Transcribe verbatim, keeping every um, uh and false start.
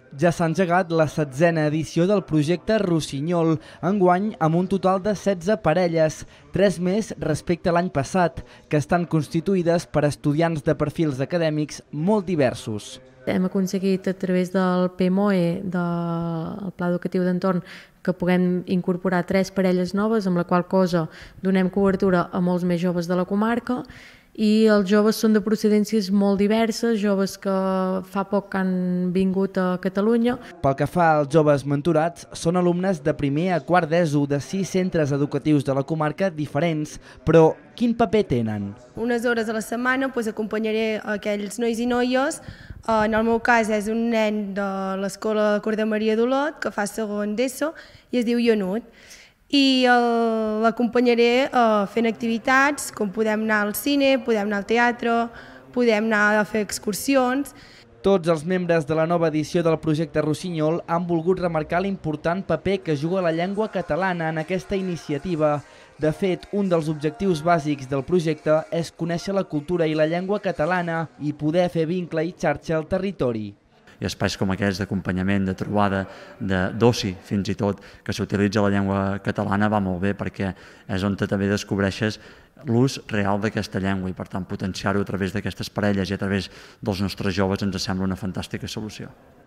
Ja s'ha engegat la setzena edició del projecte Rossinyol, enguany amb un total de setze parelles, tres més respecte a l'any passat, que estan constituïdes per estudiants de perfils acadèmics molt diversos. Hem aconseguit a través del P M O E, del Pla Educatiu d'Entorn, que puguem incorporar tres parelles noves, amb la qual cosa donem cobertura a molts més joves de la comarca, i els joves són de procedències molt diverses, joves que fa poc que han vingut a Catalunya. Pel que fa als joves mentorats, són alumnes de primer a quart d'ESO de sis centres educatius de la comarca diferents, però quin paper tenen? Unes hores a la setmana doncs, acompanyaré aquells nois i noies. En el meu cas és un nen de l'escola Cor de Maria d'Olot que fa segon d'ESO i es diu Ionut. I l'acompanyaré fent activitats, com podem anar al cine, podem anar al teatre, podem anar a fer excursions. Tots els membres de la nova edició del projecte Rossinyol han volgut remarcar l'important paper que juga la llengua catalana en aquesta iniciativa. De fet, un dels objectius bàsics del projecte és conèixer la cultura i la llengua catalana i poder fer vincle i xarxa al territori. I espais com aquests d'acompanyament, de trobada, d'oci fins i tot, que s'utilitza la llengua catalana va molt bé perquè és on també descobreixes l'ús real d'aquesta llengua i per tant potenciar-ho a través d'aquestes parelles i a través dels nostres joves ens sembla una fantàstica solució.